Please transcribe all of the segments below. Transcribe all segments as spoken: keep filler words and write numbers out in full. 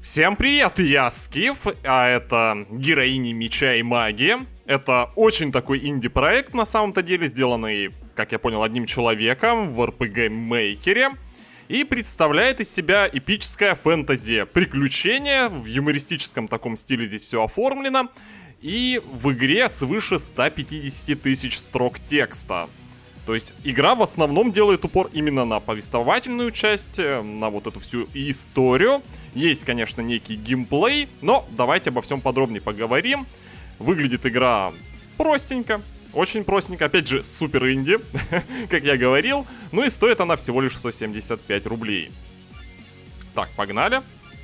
Всем привет, я Скиф, а это героини меча и магии. Это очень такой инди-проект, на самом-то деле, сделанный, как я понял, одним человеком в эр пи джи-мейкере. И представляет из себя эпическое фэнтези. Приключения, в юмористическом таком стиле здесь все оформлено. И в игре свыше ста пятидесяти тысяч строк текста. То есть игра в основном делает упор именно на повествовательную часть, на вот эту всю историю. Есть, конечно, некий геймплей, но давайте обо всем подробнее поговорим. Выглядит игра простенько, очень простенько. Опять же, супер инди, как я говорил. Ну и стоит она всего лишь сто семьдесят пять рублей. Так, погнали.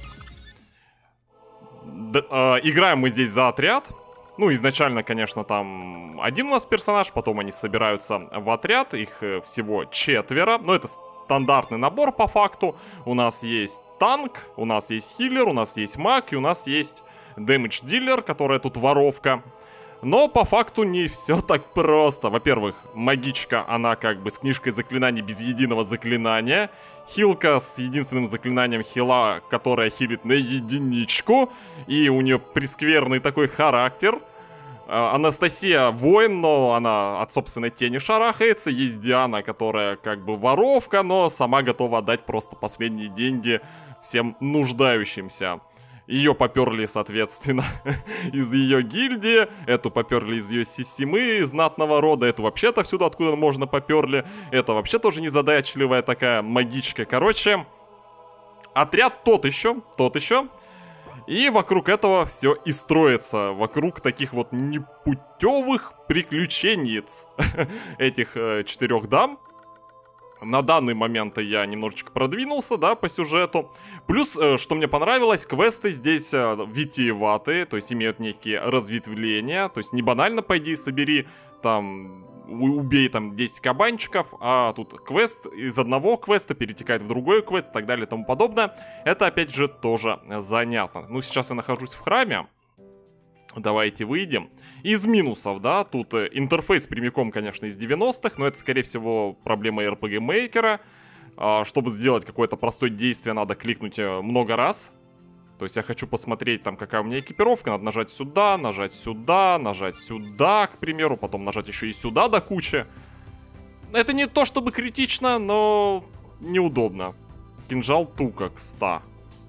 Д э, играем мы здесь за отряд. Ну, изначально, конечно, там один у нас персонаж, потом они собираются в отряд, их всего четверо. Но это стандартный набор по факту. У нас есть танк, у нас есть хиллер, у нас есть маг и у нас есть дэмэдж дилер, которая тут воровка. Но по факту не все так просто. Во-первых, магичка, она как бы с книжкой заклинаний без единого заклинания. Хилка с единственным заклинанием хила, которая хилит на единичку. И у нее прескверный такой характер. Анастасия воин, но она от собственной тени шарахается. Есть Диана, которая как бы воровка, но сама готова отдать просто последние деньги всем нуждающимся. Ее поперли, соответственно, из ее гильдии. Эту поперли из ее сисимы, знатного рода. Эту вообще-то всюду, откуда можно, поперли. Это вообще тоже незадачливая такая магичка. Короче, отряд тот еще, тот еще. И вокруг этого все и строится. Вокруг таких вот непутевых приключенниц этих э, четырех дам. На данный момент я немножечко продвинулся, да, по сюжету. Плюс, э, что мне понравилось, квесты здесь э, витиеватые, то есть имеют некие разветвления. То есть не банально пойди собери, там, убей там десять кабанчиков, а тут квест из одного квеста перетекает в другой квест и так далее и тому подобное. Это, опять же, тоже занятно. Ну, сейчас я нахожусь в храме. Давайте выйдем. Из минусов, да, тут э, интерфейс прямиком, конечно, из девяностых, но это, скорее всего, проблема эр пи джи-мейкера. А, чтобы сделать какое-то простое действие, надо кликнуть э, много раз. То есть я хочу посмотреть, там, какая у меня экипировка. Надо нажать сюда, нажать сюда, нажать сюда, к примеру. Потом нажать еще и сюда до кучи. Это не то чтобы критично, но неудобно. Кинжал тука, кста.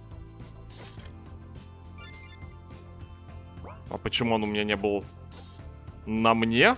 А почему он у меня не был на мне?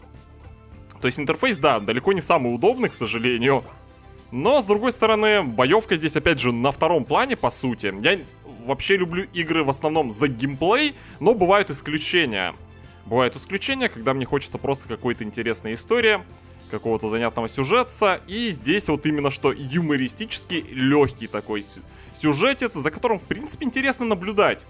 То есть интерфейс, да, далеко не самый удобный, к сожалению. Но, с другой стороны, боевка здесь, опять же, на втором плане, по сути. Я вообще люблю игры в основном за геймплей, но бывают исключения. Бывают исключения, когда мне хочется просто какой-то интересной истории, какого-то занятного сюжета. И здесь вот именно что юмористический, легкий такой сюжетец, за которым, в принципе, интересно наблюдать.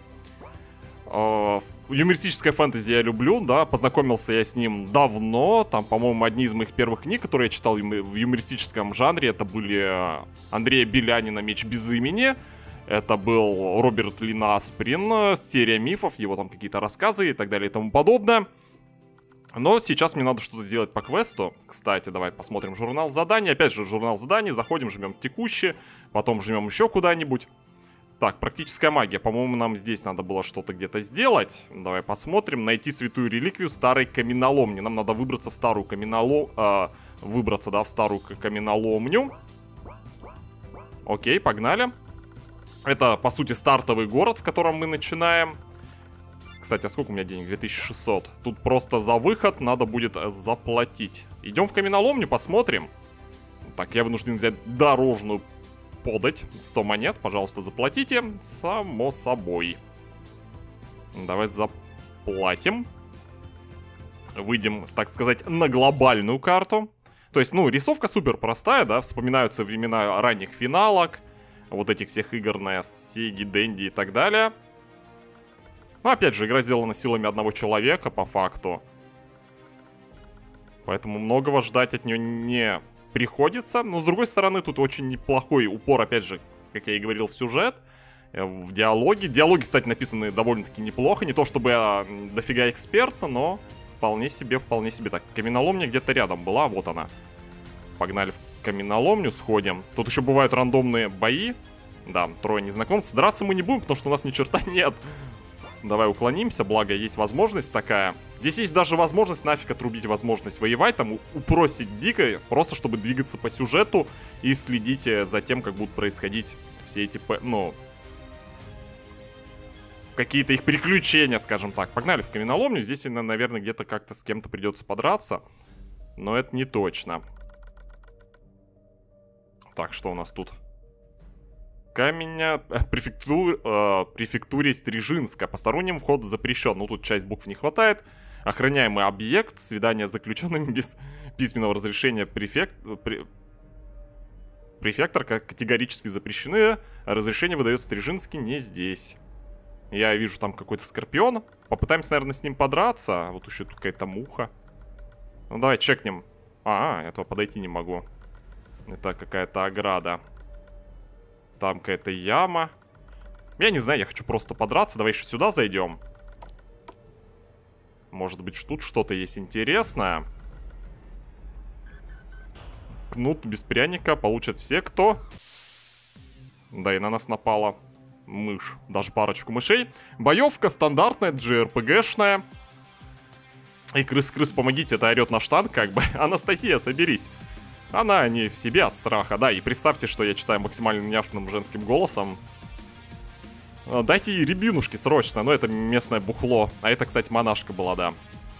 Юмористическое фэнтези я люблю, да, познакомился я с ним давно, там, по-моему, одни из моих первых книг, которые я читал в юмористическом жанре, это были Андрея Белянина «Меч без имени», это был Роберт Лина Асприн, серия мифов, его там какие-то рассказы и так далее и тому подобное. Но сейчас мне надо что-то сделать по квесту. Кстати, давай посмотрим журнал заданий, опять же, журнал заданий, заходим, жмем текущие, потом жмем еще куда-нибудь. Так, практическая магия. По-моему, нам здесь надо было что-то где-то сделать. Давай посмотрим. Найти святую реликвию старой каменоломни. Нам надо выбраться в старую каменоломню. Э, выбраться, да, в старую каменоломню. Окей, погнали. Это, по сути, стартовый город, в котором мы начинаем. Кстати, а сколько у меня денег? две тысячи шестьсот. Тут просто за выход надо будет заплатить. Идем в каменоломню, посмотрим. Так, я вынужден взять дорожную подать. сто монет, пожалуйста, заплатите. Само собой. Давай заплатим. Выйдем, так сказать, на глобальную карту. То есть, ну, рисовка супер простая, да. Вспоминаются времена ранних финалок. Вот этих всех игр на Сеги, Денди и так далее. Но, опять же, игра сделана силами одного человека, по факту. Поэтому многого ждать от нее не приходится. Но, с другой стороны, тут очень неплохой упор, опять же, как я и говорил, в сюжет, в диалоги. Диалоги, кстати, написаны довольно-таки неплохо. Не то чтобы я дофига эксперта, но вполне себе, вполне себе. Так, каменоломня где-то рядом была, вот она. Погнали в каменоломню, сходим. Тут еще бывают рандомные бои. Да, трое незнакомцев. Драться мы не будем, потому что у нас ни черта нет. Давай уклонимся, благо есть возможность такая. Здесь есть даже возможность нафиг отрубить возможность воевать, там упросить дико, просто чтобы двигаться по сюжету и следить за тем, как будут происходить все эти, ну, какие-то их приключения, скажем так. Погнали в каменоломню, здесь, наверное, где-то как-то с кем-то придется подраться, но это не точно. Так, что у нас тут? Камень, префектур, э, префектуре Стрижинска. Посторонним вход запрещен. Ну, тут часть букв не хватает. Охраняемый объект. Свидание с заключенными без письменного разрешения префект... Пре... Префектор категорически запрещены. Разрешение выдает Стрижинский не здесь. Я вижу там какой-то скорпион. Попытаемся, наверное, с ним подраться. Вот еще тут какая-то муха. Ну, давай чекнем. А, я туда подойти не могу. Это какая-то ограда. Там какая-то яма. Я не знаю, я хочу просто подраться. Давай еще сюда зайдем. Может быть, тут что-то есть интересное. Кнут без пряника получат все, кто... Да, и на нас напала мышь. Даже парочку мышей. Боевка стандартная, джей ар пи гэшная. И крыс-крыс, помогите, это орет наш танк, как бы. Анастасия, соберись. Она не в себе от страха, да, и представьте, что я читаю максимально няшным женским голосом. Дайте ей рябинушки срочно, ну это местное бухло. А это, кстати, монашка была, да.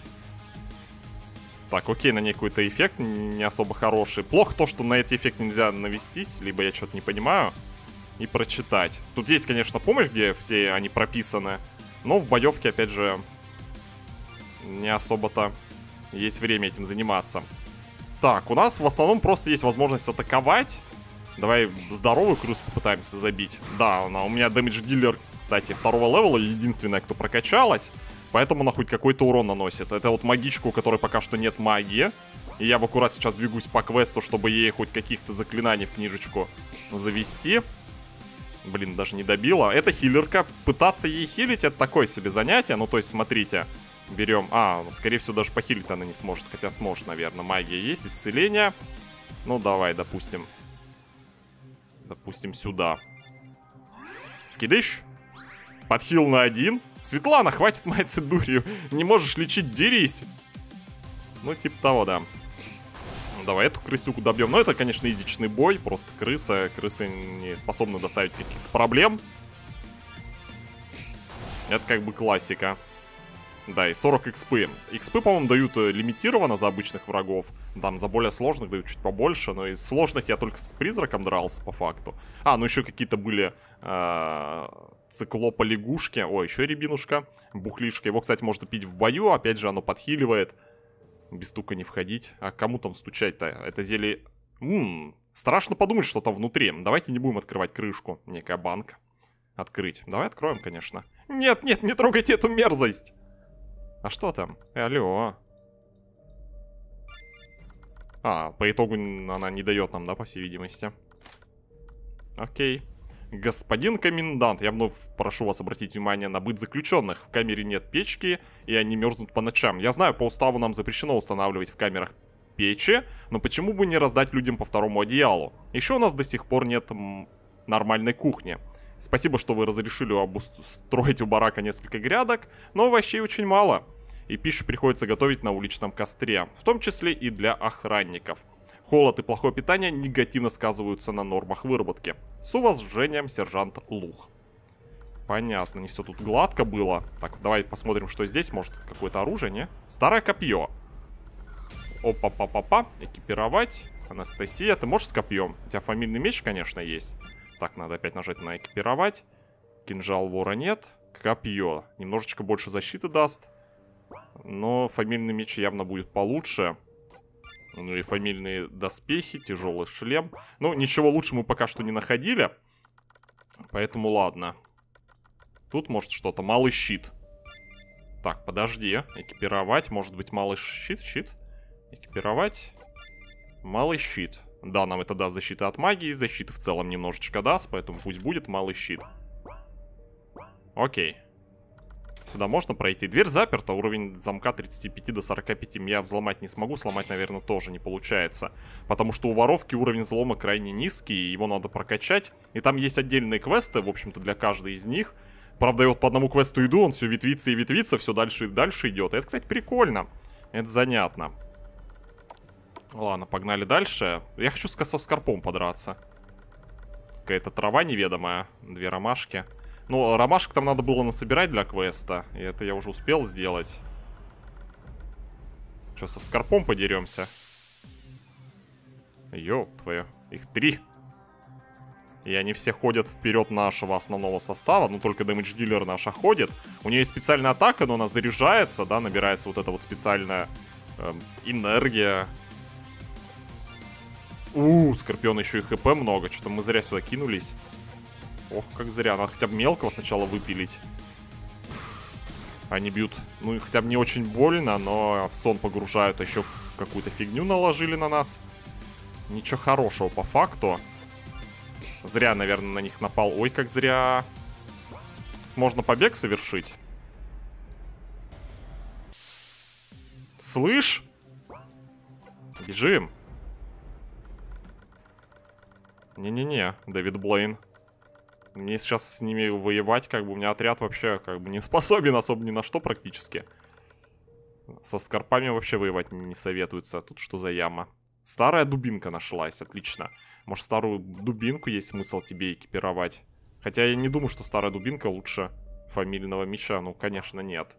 Так, окей, на ней какой-то эффект не особо хороший. Плохо то, что на этот эффект нельзя навестись, либо я что-то не понимаю, и прочитать. Тут есть, конечно, помощь, где все они прописаны, но в боевке, опять же, не особо-то есть время этим заниматься. Так, у нас в основном просто есть возможность атаковать. Давай здоровую крысу попытаемся забить. Да, она у меня дэмэдж-дилер, кстати, второго левела, единственная, кто прокачалась. Поэтому она хоть какой-то урон наносит. Это вот магичка, у которой пока что нет магии. И я в аккурат сейчас двигаюсь по квесту, чтобы ей хоть каких-то заклинаний в книжечку завести. Блин, даже не добила. Это хилерка. Пытаться ей хилить — это такое себе занятие. Ну, то есть, смотрите. Берем... А, скорее всего, даже похилить она не сможет. Хотя сможет, наверное. Магия есть, исцеление. Ну, давай, допустим. Допустим, сюда. Скидыш. Подхил на один. Светлана, хватит маяться дурью. Не можешь лечить, дерись. Ну, типа того, да. Давай эту крысюку добьем. Но это, конечно, изичный бой. Просто крыса. Крысы не способны доставить каких-то проблем. Это как бы классика. Да, и сорок экспы. Экспы, по-моему, дают лимитированно за обычных врагов. Там за более сложных дают чуть побольше. Но из сложных я только с призраком дрался, по факту. А, ну еще какие-то были э, циклопа-лягушки. О, еще рябинушка. Бухлишка. Его, кстати, можно пить в бою. Опять же, оно подхиливает. Без стука не входить. А кому там стучать-то? Это зелье... Ммм, страшно подумать, что там внутри. Давайте не будем открывать крышку. Некая банка. Открыть. Давай откроем, конечно. Нет, нет, не трогайте эту мерзость. А что там? Алло. А, по итогу она не дает нам, да, по всей видимости. Окей. Господин комендант, я вновь прошу вас обратить внимание на быт заключенных. В камере нет печки, и они мерзнут по ночам. Я знаю, по уставу нам запрещено устанавливать в камерах печи, но почему бы не раздать людям по второму одеялу? Еще у нас до сих пор нет м, нормальной кухни. Спасибо, что вы разрешили обустроить у барака несколько грядок, но овощей очень мало. И пищу приходится готовить на уличном костре, в том числе и для охранников. Холод и плохое питание негативно сказываются на нормах выработки. С уважением, сержант Лух. Понятно, не все тут гладко было. Так, давай посмотрим, что здесь. Может, какое-то оружие, не? Старое копье. Опа-па-па-па. Экипировать. Анастасия, ты можешь с копьем? У тебя фамильный меч, конечно, есть. Так, надо опять нажать на экипировать. Кинжал вора нет. Копье. Немножечко больше защиты даст. Но фамильный меч явно будет получше. Ну и фамильные доспехи, тяжелый шлем. Ну, ничего лучше мы пока что не находили. Поэтому ладно. Тут может что-то. Малый щит. Так, подожди. Экипировать. Может быть, малый щит? Щит? Экипировать. Малый щит. Да, нам это даст защита от магии. Защиты в целом немножечко даст. Поэтому пусть будет малый щит. Окей. Сюда можно пройти. Дверь заперта, уровень замка тридцать пять до сорока пяти. Я взломать не смогу, сломать, наверное, тоже не получается. Потому что у воровки уровень взлома крайне низкий, и его надо прокачать. И там есть отдельные квесты, в общем-то, для каждой из них. Правда, я вот по одному квесту иду, он все ветвится и ветвится, все дальше и дальше идет. Это, кстати, прикольно. Это занятно. Ладно, погнали дальше. Я хочу со скорпом подраться. Какая-то трава неведомая. Две ромашки. Ну, ромашек там надо было насобирать для квеста. И это я уже успел сделать. Что, со скорпом подеремся? Ёп твою. Их три. И они все ходят вперед нашего основного состава. Ну, только дэмэдж-дилер наша ходит. У нее есть специальная атака, но она заряжается, да, набирается вот эта вот специальная эм, энергия. У, Скорпион еще и хп много. Что-то мы зря сюда кинулись. Ох, как зря. Надо хотя бы мелкого сначала выпилить. Они бьют, ну, хотя бы не очень больно, но в сон погружают. А еще какую-то фигню наложили на нас. Ничего хорошего по факту. Зря, наверное, на них напал. Ой, как зря. Можно побег совершить. Слышь? Бежим. Не-не-не, Дэвид Блейн. Мне сейчас с ними воевать, как бы у меня отряд вообще как бы не способен особо ни на что практически. Со скорпами вообще воевать не советуется. Тут что за яма? Старая дубинка нашлась, отлично. Может, старую дубинку есть смысл тебе экипировать? Хотя я не думаю, что старая дубинка лучше фамильного меча. Ну, конечно, нет.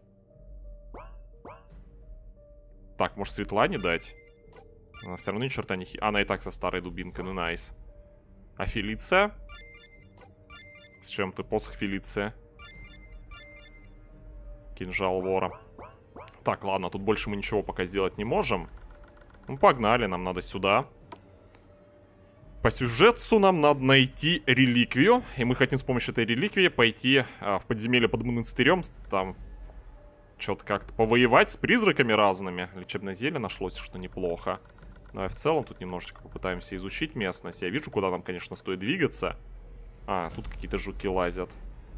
Так, может, Светлане дать? Она все равно ни черта не хи... Она и так со старой дубинкой, ну найс. А Фелиция? С чем ты? Посох Фелиция. Кинжал вора. Так, ладно, тут больше мы ничего пока сделать не можем. Ну, погнали, нам надо сюда. По сюжету нам надо найти реликвию. И мы хотим с помощью этой реликвии пойти а, в подземелье под монастырем. Там что-то как-то повоевать с призраками разными. Лечебное зелье нашлось, что неплохо. Ну, и в целом тут немножечко попытаемся изучить местность. Я вижу, куда нам, конечно, стоит двигаться. А, тут какие-то жуки лазят.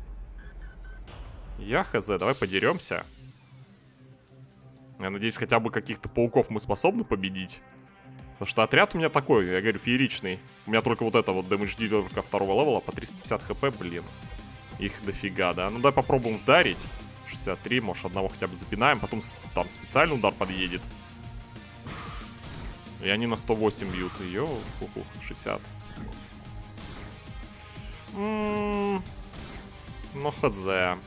Я хз, давай подеремся. Я надеюсь, хотя бы каких-то пауков мы способны победить. Потому что отряд у меня такой, я говорю, фееричный. У меня только вот это вот дэмэдж-дилерка второго левела по триста пятьдесят хп, блин. Их дофига, да? Ну, давай попробуем вдарить. шестьдесят три, может, одного хотя бы запинаем. Потом там специальный удар подъедет. И они на сто восемь бьют. Йоу, ху-ху, шестьдесят. М-м-м. Ну, хз.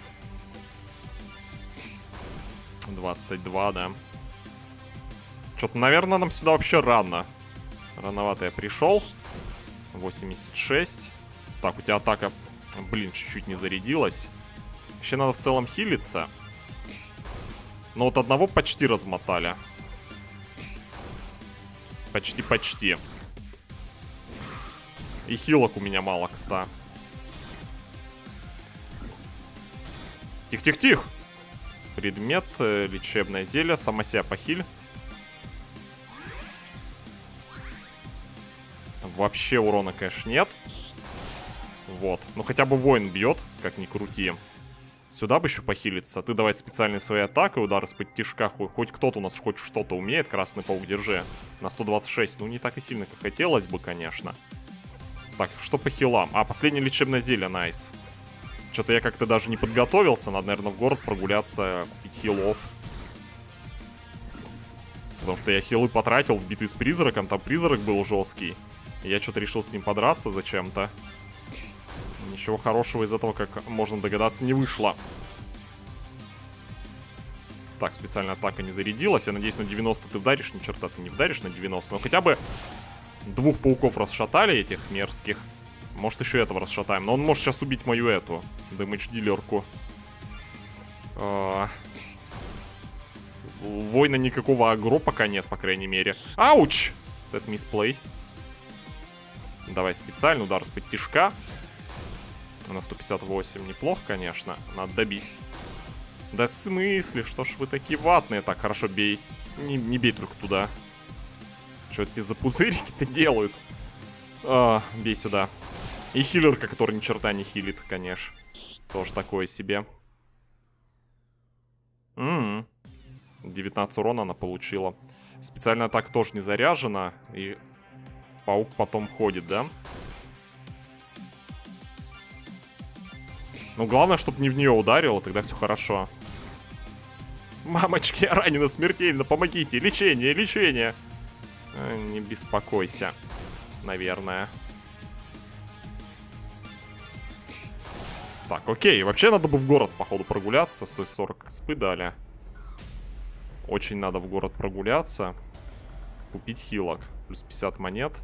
двадцать два, да. Что-то, наверное, нам сюда вообще рано. Рановато я пришел. восемьдесят шесть. Так, у тебя атака, блин, чуть-чуть не зарядилась. Еще надо в целом хилиться. Но вот одного почти размотали. Почти-почти. И хилок у меня мало, кстати. Тихо-тихо-тихо. Предмет, лечебное зелье, сама себя похиль. Вообще урона, конечно, нет. Вот. Ну, хотя бы воин бьет, как ни крути. Сюда бы еще похилиться. Ты давай специальной своей атакой, удар из-под тишка. Хоть кто-то у нас хоть что-то умеет. Красный паук, держи. На сто двадцать шесть. Ну, не так и сильно, как хотелось бы, конечно. Так, что по хилам? А, последнее лечебное зелье, найс. Что-то я как-то даже не подготовился. Надо, наверное, в город прогуляться, купить хилов. Потому что я хилы потратил в битве с призраком. Там призрак был жесткий. И я что-то решил с ним подраться зачем-то. Ничего хорошего из этого, как можно догадаться, не вышло. Так, специальная атака не зарядилась. Я надеюсь, на девяносто ты вдаришь. Ни черта ты не вдаришь на девяносто. Но хотя бы двух пауков расшатали, этих мерзких. Может, еще этого расшатаем. Но он может сейчас убить мою эту дэмэдж-дилерку. У воина никакого агро пока нет, по крайней мере. Ауч! Это мисплей. Давай специальный удар из-под тишка. На сто пятьдесят восемь. Неплохо, конечно. Надо добить. Да в смысле? Что ж вы такие ватные? Так, хорошо, бей. Не, не бей только туда. Что эти за пузырики-то делают? А, бей сюда. И хилерка, который ни черта не хилит, конечно. Тоже такое себе. М-м-м. девятнадцать урона она получила. Специальная атака тоже не заряжена. И паук потом ходит, да? Ну, главное, чтобы не в нее ударило, тогда все хорошо. Мамочки, я ранена смертельно, помогите. Лечение, лечение. Не беспокойся, наверное. Так, окей. Вообще надо бы в город, походу, прогуляться. сто сорок экспы дали. Очень надо в город прогуляться. Купить хилок. Плюс пятьдесят монет.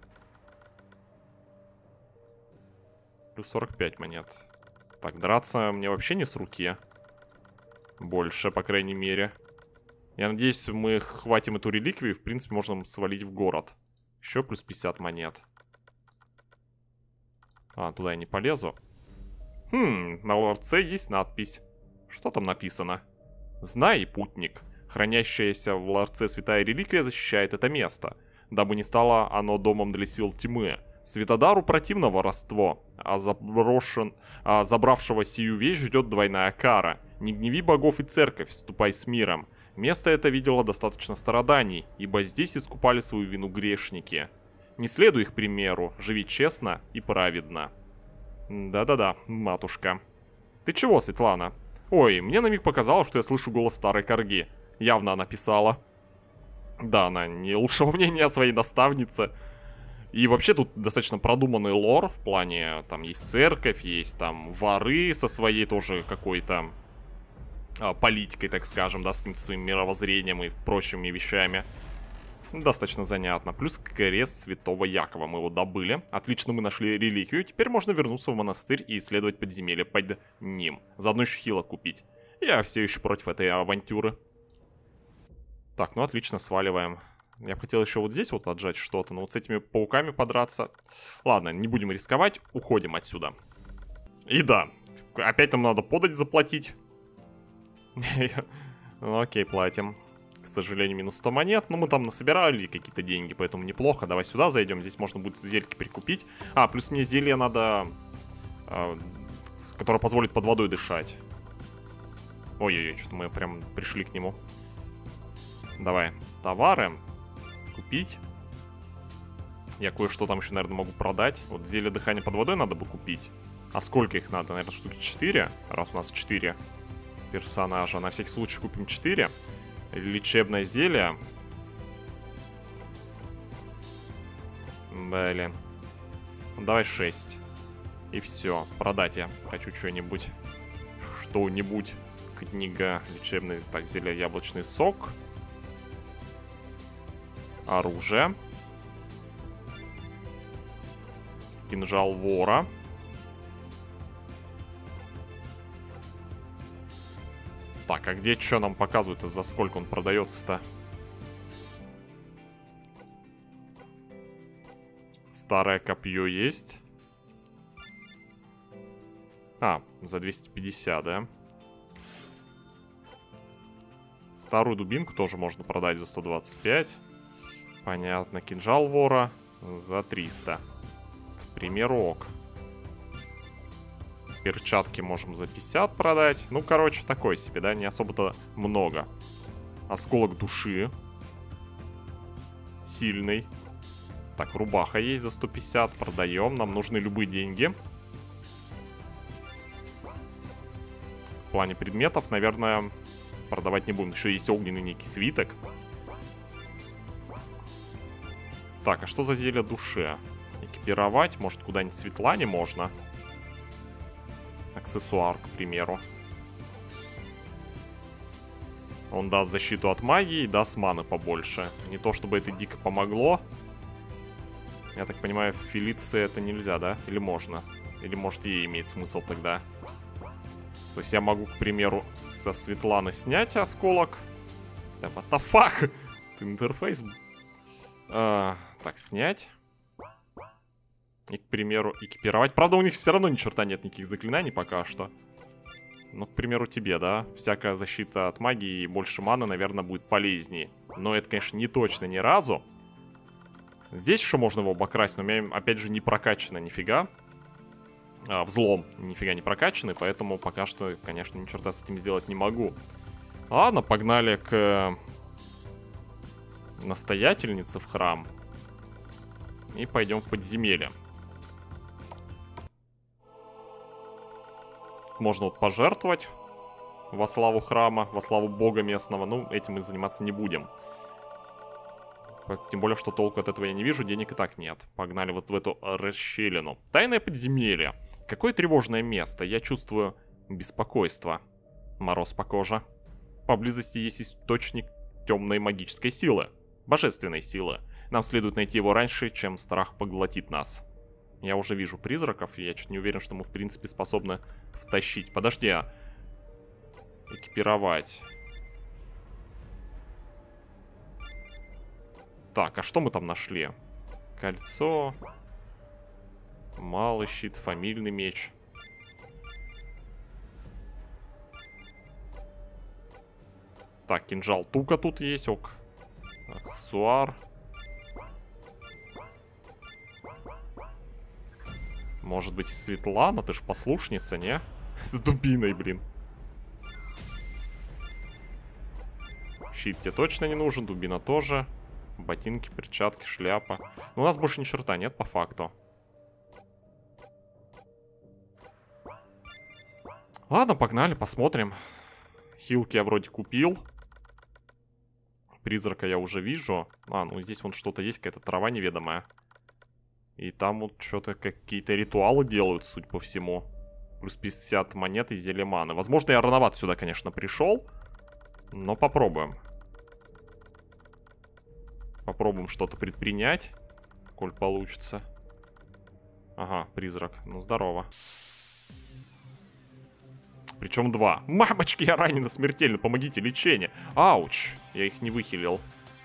Плюс сорок пять монет. Так, драться мне вообще не с руки. Больше, по крайней мере. Я надеюсь, мы хватим эту реликвию. В принципе, можно свалить в город. Еще плюс пятьдесят монет. А, туда я не полезу. Хм, на ларце есть надпись. Что там написано? Знай, путник. Хранящаяся в ларце святая реликвия защищает это место, дабы не стало оно домом для сил тьмы. Светодару противно воровство, а, заброшен... а забравшего сию вещь ждет двойная кара. Не гневи богов и церковь, ступай с миром. Место это видело достаточно страданий, ибо здесь искупали свою вину грешники. Не следуй их примеру, живи честно и праведно. Да-да-да, матушка. Ты чего, Светлана? Ой, мне на миг показалось, что я слышу голос старой корги. Явно она писала. Да, она не лучшего мнения о своей наставнице. И вообще тут достаточно продуманный лор в плане, там есть церковь, есть там воры со своей тоже какой-то а, политикой, так скажем, да, с каким-то своим мировоззрением и прочими вещами. Достаточно занятно. Плюс крест святого Якова, мы его добыли. Отлично, мы нашли реликвию, теперь можно вернуться в монастырь и исследовать подземелье под ним. Заодно еще хилок купить. Я все еще против этой авантюры. Так, ну отлично, сваливаем. Я бы хотел еще вот здесь вот отжать что-то, но вот с этими пауками подраться. Ладно, не будем рисковать, уходим отсюда. И да, опять нам надо подать заплатить. Ну окей, платим. К сожалению, минус сто монет, но мы там насобирали какие-то деньги, поэтому неплохо. Давай сюда зайдем, здесь можно будет зельки прикупить. А, плюс мне зелье надо, которое позволит под водой дышать. Ой-ой-ой, что-то мы прям пришли к нему. Давай, товары купить. Я кое-что там еще, наверное, могу продать. Вот зелье дыхания под водой надо бы купить. А сколько их надо? Наверное, штуки четыре. Раз у нас четыре персонажа. На всякий случай купим четыре. Лечебное зелье. Блин. Ну, давай шесть. И все. Продать я хочу что-нибудь. Что-нибудь. Книга. Лечебное. Так, зелье яблочный сок. Оружие. Кинжал вора. Так, а где что нам показывают, за сколько он продается-то? Старое копье есть. А, за двести пятьдесят, да? Старую дубинку тоже можно продать за сто двадцать пять. Понятно. Кинжал вора за триста. К примеру, ок. Перчатки можем за пятьдесят продать. Ну, короче, такой себе, да? Не особо-то много. Осколок души. Сильный. Так, рубаха есть за сто пятьдесят. Продаем. Нам нужны любые деньги. В плане предметов, наверное, продавать не будем. Еще есть огненный некий свиток. Так, а что за зелье души? Экипировать, может, куда-нибудь Светлане можно? Аксессуар, к примеру. Он даст защиту от магии и даст маны побольше. Не то, чтобы это дико помогло. Я так понимаю, Фелиции это нельзя, да? Или можно? Или, может, ей имеет смысл тогда? То есть я могу, к примеру, со Светланы снять осколок. Да, what the fuck? Это интерфейс... А, так, снять. И, к примеру, экипировать. Правда, у них все равно ни черта нет никаких заклинаний пока что. Ну, к примеру, тебе, да? Всякая защита от магии и больше маны, наверное, будет полезнее. Но это, конечно, не точно ни разу. Здесь еще можно его обокрасть, но у меня, опять же, не прокачано нифига. А, взлом нифига не прокачанный, поэтому пока что, конечно, ни черта с этим сделать не могу. Ладно, погнали к настоятельнице в храм. И пойдем в подземелье. Можно вот пожертвовать во славу храма, во славу бога местного. Ну, этим мы заниматься не будем. Тем более, что толку от этого я не вижу, денег и так нет. Погнали вот в эту расщелину. Тайное подземелье. Какое тревожное место. Я чувствую беспокойство. Мороз по коже. Поблизости есть источник темной магической силы. Божественной силы. Нам следует найти его раньше, чем страх поглотит нас. Я уже вижу призраков, и я чуть не уверен, что мы в принципе способны втащить. Подожди, а... Экипировать. Так, а что мы там нашли? Кольцо. Малый щит, фамильный меч. Так, кинжал тука тут есть, ок. Аксессуар. Может быть, Светлана, ты ж послушница, не? С дубиной, блин. Щит тебе точно не нужен, дубина тоже. Ботинки, перчатки, шляпа. Но у нас больше ни черта нет, по факту. Ладно, погнали, посмотрим. Хилки я вроде купил. Призрака я уже вижу. А, ну здесь вон что-то есть, какая-то трава неведомая. И там вот что-то какие-то ритуалы делают, судя по всему. Плюс пятьдесят монет и зелье маны. Возможно, я рановато сюда, конечно, пришел. Но попробуем. Попробуем что-то предпринять, коль получится. Ага, призрак. Ну, здорово. Причем два. Мамочки, я ранена смертельно. Помогите, лечение. Ауч. Я их не выхилил.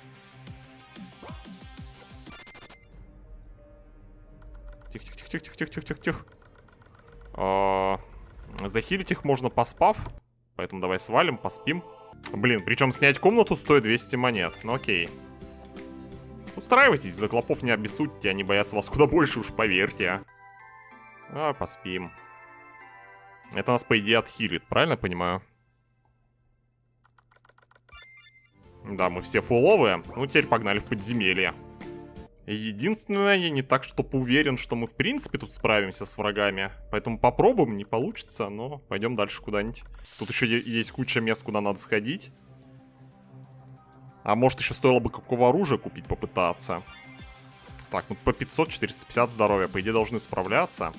Тихо-тихо-тихо-тихо-тихо-тихо-тихо. Захилить их можно поспав. Поэтому давай свалим, поспим. Блин, причем снять комнату стоит двести монет. Ну окей. Устраивайтесь, за клопов не обессудьте. Они боятся вас куда больше, уж поверьте, а. А, поспим. Это нас, по идее, отхилит, правильно понимаю? Да, мы все фуловые. Ну, теперь погнали в подземелье. Единственное, я не так, чтобы уверен, что мы, в принципе, тут справимся с врагами. Поэтому попробуем, не получится, но пойдем дальше куда-нибудь. Тут еще есть куча мест, куда надо сходить. А может, еще стоило бы какого оружия купить, попытаться. Так, ну по пятьсот четыреста пятьдесят здоровья, по идее, должны справляться.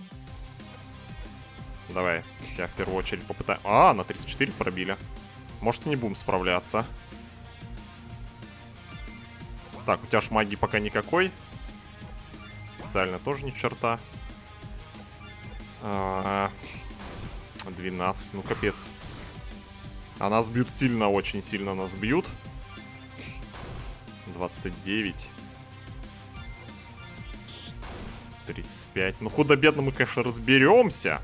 Давай, я в первую очередь попытаю. А, на тридцать четыре пробили. Может, не будем справляться. Так, у тебя ж магии пока никакой. Специально тоже ни черта. А -а -а. двенадцать, ну капец. А нас бьют сильно, очень сильно нас бьют. двадцать девять. тридцать пять. Ну, худо-бедно мы, конечно, разберемся.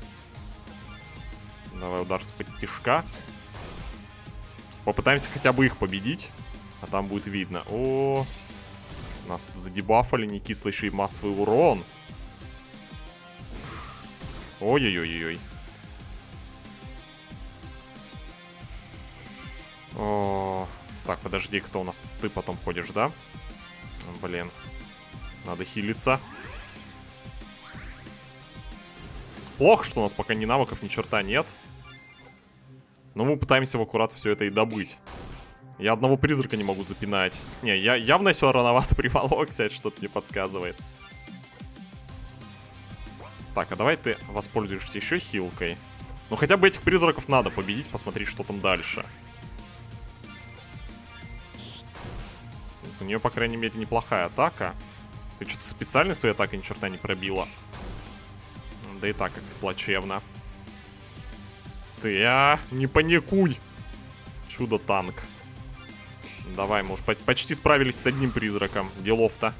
Давай удар с-под тишка. Попытаемся хотя бы их победить. А там будет видно. О, нас тут задебафали, не кисло, еще и массовый урон. Ой-ой-ой-ой. О, так, подожди, кто у нас? Ты потом ходишь, да? Блин. Надо хилиться. Плохо, что у нас пока ни навыков, ни черта нет. Но мы пытаемся в аккурат все это и добыть. Я одного призрака не могу запинать. Не, я явно все рановато приволокся, что-то мне подсказывает. Так, а давай ты воспользуешься еще хилкой. Ну хотя бы этих призраков надо победить, посмотреть, что там дальше. У нее, по крайней мере, неплохая атака. Ты что-то специально своей атакой ни черта не пробила. Да и так как-то плачевно. Ты, а, не паникуй. Чудо-танк. Давай, мы уж по почти справились с одним призраком. Делов-то.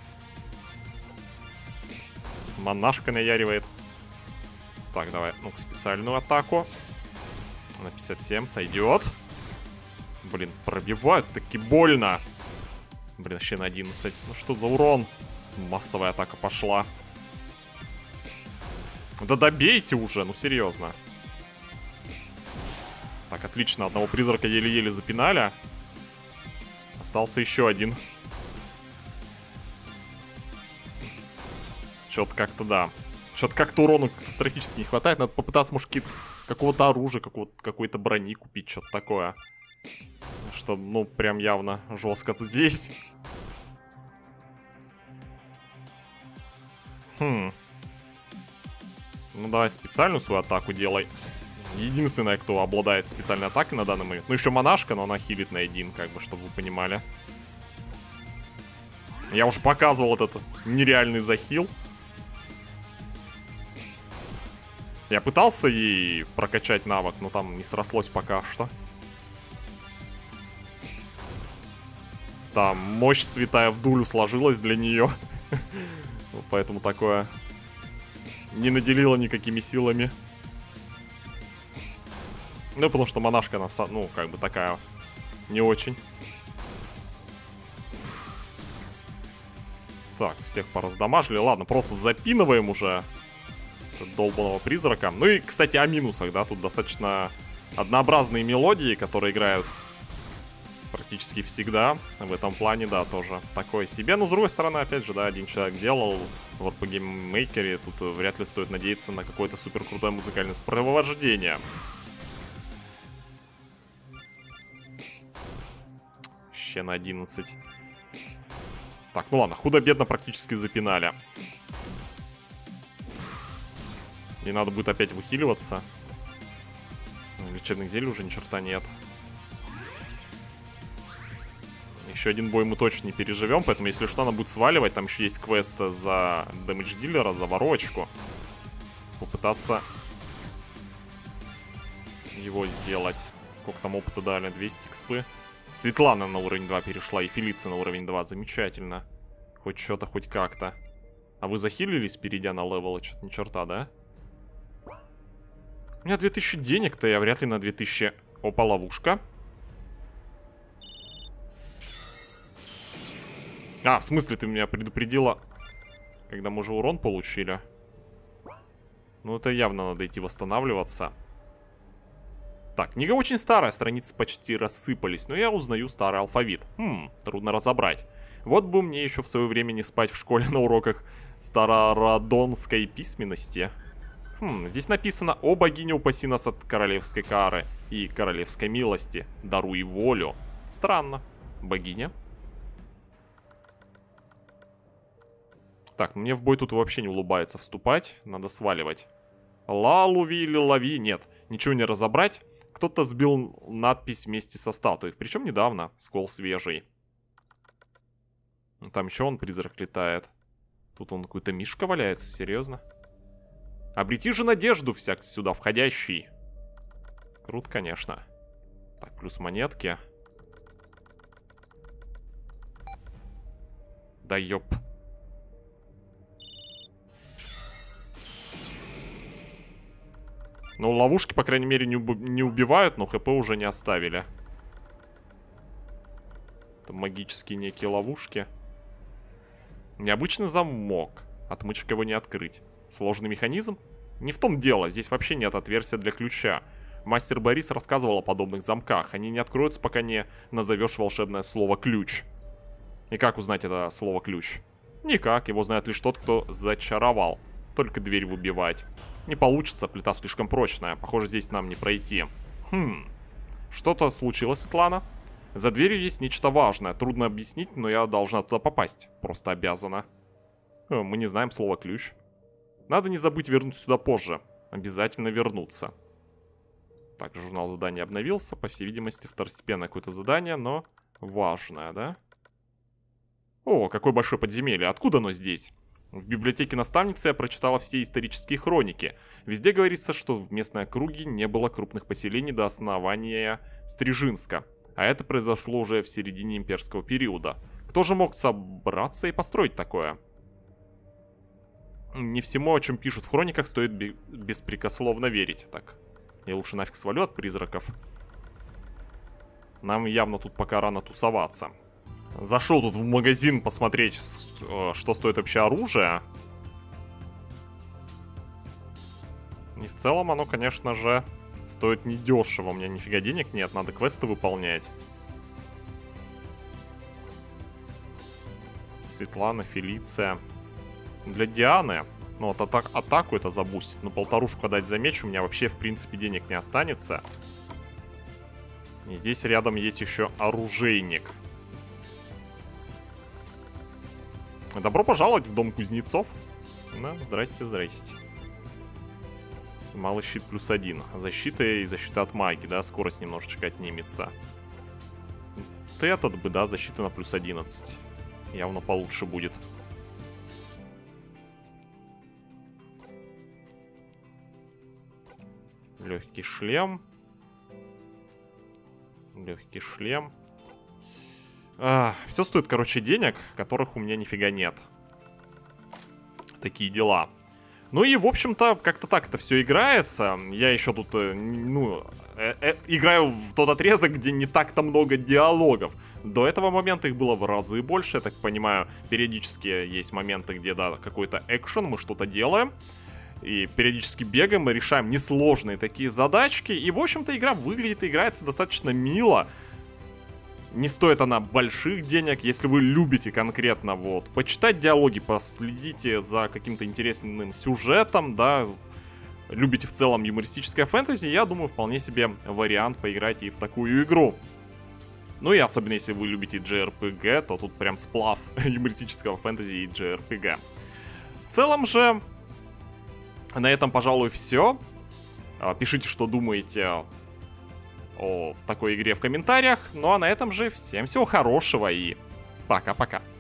Монашка наяривает. Так, давай, ну-ка, специальную атаку. На пятьдесят семь сойдет. Блин, пробивают таки больно. Блин, вообще на одиннадцать. Ну что за урон? Массовая атака пошла. Да добейте уже, ну серьезно. Так, отлично. Одного призрака еле-еле запинали. Остался еще один. Что-то как-то, да. Что-то как-то урону катастрофически не хватает. Надо попытаться, может, какого-то оружия, какой-то брони купить, что-то такое. Что, ну, прям явно жестко здесь. Хм. Ну, давай специальную свою атаку делай. Единственная, кто обладает специальной атакой на данный момент. Ну, еще монашка, но она хилит на один, как бы, чтобы вы понимали. Я уже показывал этот нереальный захил. Я пытался ей прокачать навык, но там не срослось пока что. Там мощь святая в дулю сложилась для нее. Поэтому такое не наделила никакими силами. Ну, потому что монашка, она, ну, как бы такая не очень. Так, всех пораздамажили. Ладно, просто запинываем уже долбаного призрака. Ну и, кстати, о минусах, да. Тут достаточно однообразные мелодии, которые играют практически всегда. В этом плане, да, тоже такое себе. Но, с другой стороны, опять же, да, один человек делал в ар пи джи Maker. Тут вряд ли стоит надеяться на какое-то супер крутое музыкальное сопровождение. Ще на одиннадцать. Так, ну ладно, худо-бедно практически запинали. И надо будет опять выхиливаться. Лечебных зелий уже ни черта нет. Еще один бой мы точно не переживем, поэтому если что, она будет сваливать. Там еще есть квест за дэмэдж дилера, за ворочку. Попытаться его сделать. Сколько там опыта дали? двести экспы. Светлана на уровень два перешла, и Фелиция на уровень два. Замечательно. Хоть что-то, хоть как-то. А вы захилились, перейдя на левел? Что-то ни черта, да? У меня две тысячи денег-то, я вряд ли на две тысячи... Опа, ловушка. А, в смысле ты меня предупредила, когда мы уже урон получили? Ну, это явно надо идти восстанавливаться. Так, книга очень старая, страницы почти рассыпались, но я узнаю старый алфавит. Хм, трудно разобрать. Вот бы мне еще в свое время не спать в школе на уроках старородонской письменности. Хм, здесь написано: «О богиня, упаси нас от королевской кары и королевской милости, даруй волю». Странно. Богиня. Так, мне в бой тут вообще не улыбается вступать. Надо сваливать. Ла-луви или лови? Нет, ничего не разобрать. Кто-то сбил надпись вместе со статуей. Причем недавно. Скол свежий. Там еще он, призрак, летает. Тут он какой-то мишка валяется. Серьезно? Обрети же надежду, всяк сюда входящий. Круто, конечно. Так, плюс монетки. Да ёп. Ну, ловушки, по крайней мере, не, уб не убивают, но хп уже не оставили. Это магические некие ловушки. Необычный замок. Отмычка его не открыть. Сложный механизм? Не в том дело, здесь вообще нет отверстия для ключа. Мастер Борис рассказывал о подобных замках. Они не откроются, пока не назовешь волшебное слово «ключ». И как узнать это слово «ключ»? Никак, его знает лишь тот, кто зачаровал. Только дверь выбивать. Не получится, плита слишком прочная. Похоже, здесь нам не пройти. Хм. Что-то случилось, Светлана? За дверью есть нечто важное. Трудно объяснить, но я должна туда попасть. Просто обязана. Мы не знаем слова «ключ». Надо не забыть вернуться сюда позже. Обязательно вернуться. Так, журнал заданий обновился. По всей видимости, второстепенное какое-то задание, но важное, да? О, какое большое подземелье. Откуда оно здесь? В библиотеке наставницы я прочитала все исторические хроники. Везде говорится, что в местной округе не было крупных поселений до основания Стрижинска. А это произошло уже в середине имперского периода. Кто же мог собраться и построить такое? Не всему, о чем пишут в хрониках, стоит беспрекословно верить. Так, я лучше нафиг свалю от призраков. Нам явно тут пока рано тусоваться. Зашел тут в магазин посмотреть, что стоит вообще оружие. И в целом оно, конечно же, Стоит недешево, у меня нифига денег нет, надо квесты выполнять. Светлана, Фелиция. Для Дианы. Ну, вот атак, атаку это забустит. Но полторушку дать за меч у меня вообще, в принципе, денег не останется. И здесь рядом есть еще оружейник. Добро пожаловать в дом кузнецов. Да, здрасте, здрасте. Малый щит плюс один. Защита и защита от магии, да, скорость немножечко отнимется. Вот этот бы, да, защита на плюс одиннадцать. Явно получше будет. Легкий шлем. Легкий шлем. А, все стоит, короче, денег, которых у меня нифига нет. Такие дела. Ну и, в общем-то, как-то так это все играется. Я еще тут, ну, э -э играю в тот отрезок, где не так-то много диалогов. До этого момента их было в разы больше, я так понимаю. Периодически есть моменты, где, да, какой-то экшен, мы что-то делаем. И периодически бегаем, мы решаем несложные такие задачки. И, в общем-то, игра выглядит и играется достаточно мило. Не стоит она больших денег, если вы любите конкретно вот почитать диалоги, последите за каким-то интересным сюжетом, да, любите в целом юмористическое фэнтези, я думаю, вполне себе вариант поиграть и в такую игру. Ну и особенно если вы любите джей ар пи джи, то тут прям сплав юмористического фэнтези и джей ар пи джи. В целом же, на этом, пожалуй, все. Пишите, что думаете о такой игре в комментариях. Ну а на этом же всем всего хорошего и пока-пока.